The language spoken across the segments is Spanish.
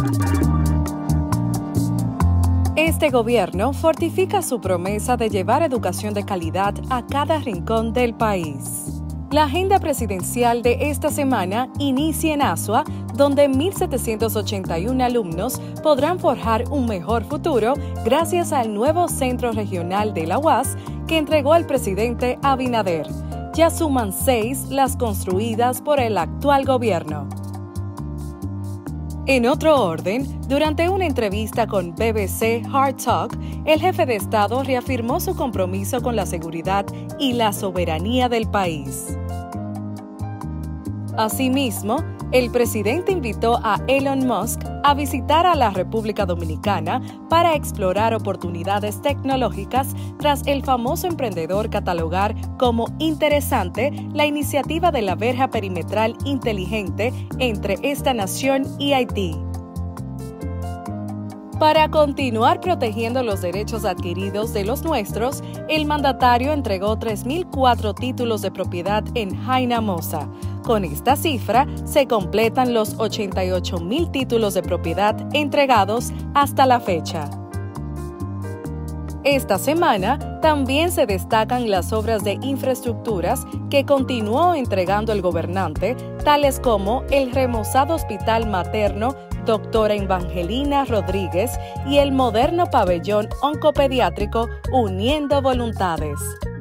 Este gobierno fortifica su promesa de llevar educación de calidad a cada rincón del país. La agenda presidencial de esta semana inicia en Asua, donde 1.781 alumnos podrán forjar un mejor futuro gracias al nuevo Centro Regional de la UAS que entregó el presidente Abinader. Ya suman 6 las construidas por el actual gobierno. En otro orden, durante una entrevista con BBC Hard Talk, el jefe de Estado reafirmó su compromiso con la seguridad y la soberanía del país. Asimismo, el presidente invitó a Elon Musk a visitar a la República Dominicana para explorar oportunidades tecnológicas tras el famoso emprendedor catalogar como interesante la iniciativa de la verja perimetral inteligente entre esta nación y Haití. Para continuar protegiendo los derechos adquiridos de los nuestros, el mandatario entregó 3.004 títulos de propiedad en Jaina Mosa. Con esta cifra, se completan los 88.000 títulos de propiedad entregados hasta la fecha. Esta semana también se destacan las obras de infraestructuras que continuó entregando el gobernante, tales como el remozado Hospital Materno Doctora Evangelina Rodríguez y el moderno pabellón oncopediátrico Uniendo Voluntades.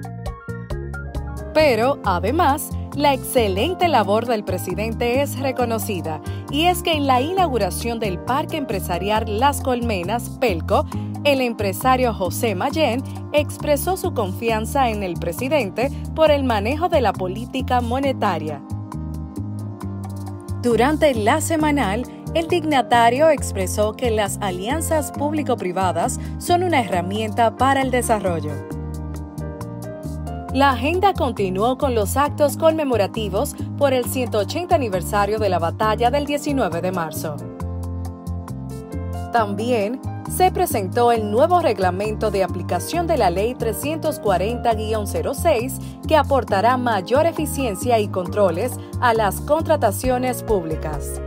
Pero, además, la excelente labor del presidente es reconocida, y es que en la inauguración del Parque Empresarial Las Colmenas, Pelco, el empresario José Mayén expresó su confianza en el presidente por el manejo de la política monetaria. Durante la semanal, el dignatario expresó que las alianzas público-privadas son una herramienta para el desarrollo. La agenda continuó con los actos conmemorativos por el 180 aniversario de la batalla del 19 de marzo. También se presentó el nuevo reglamento de aplicación de la Ley 340-06 que aportará mayor eficiencia y controles a las contrataciones públicas.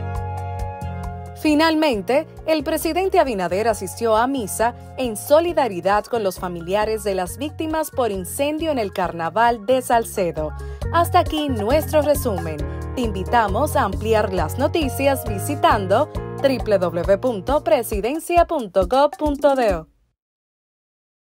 Finalmente, el presidente Abinader asistió a misa en solidaridad con los familiares de las víctimas por incendio en el Carnaval de Salcedo. Hasta aquí nuestro resumen. Te invitamos a ampliar las noticias visitando www.presidencia.gov.do.